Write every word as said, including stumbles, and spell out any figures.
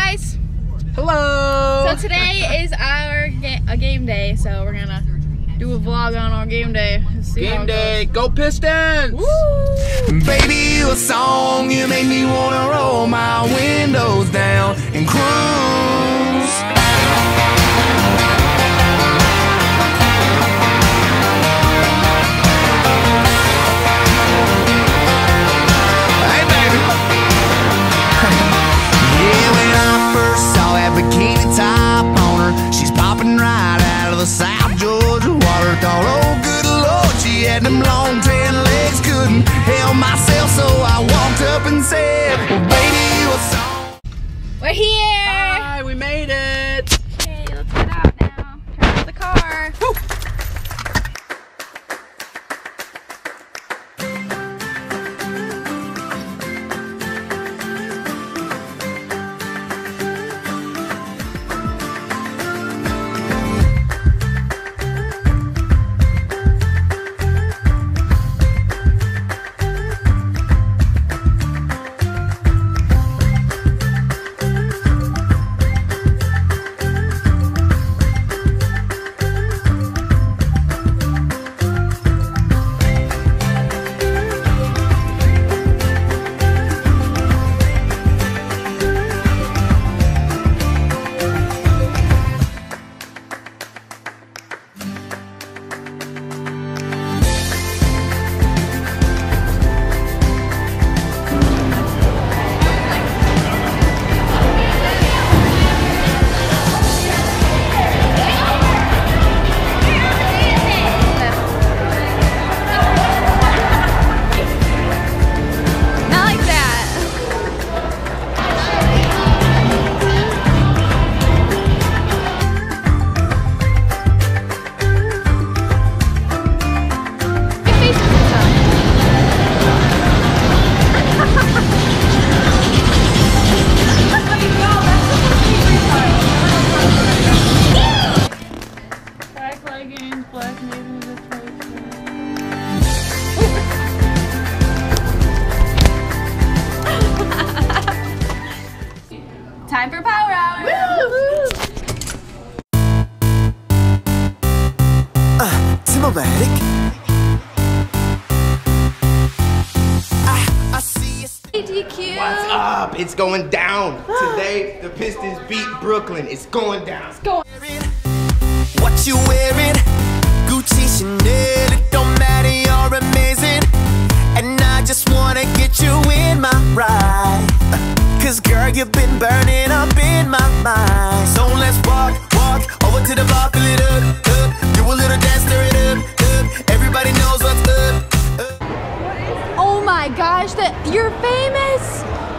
guys. Hello. So today is our ga a game day, so we're gonna do a vlog on our game day. See game day, go Pistons! Woo! Baby, you a song, you make me wanna roll my windows down and cruise. Hey baby. Yeah, when I first saw that bikini top on her, she's popping right out of the South Georgia water. Thought, oh good Lord, she had them long tan legs, couldn't help myself, so I walked up and said, well baby, you a song. We're here! Hi, we made it! Okay, let's get out now. Turn off the car. Woo! Time for power hour! Uh, Timomatic. I, I see you. D Q! What's up? It's going down. Today, the Pistons beat Brooklyn. It's going down. Let's go! What you wearing? Gucci, Chanel, it don't matter, you're amazing. And I just wanna get you in my ride. Cause girl, you've been burning up in my mind. So let's walk, walk over to the bar, fill it up, up. Do a little dance, stir it up, up. Everybody knows what's up, up. Oh my gosh, that you're famous!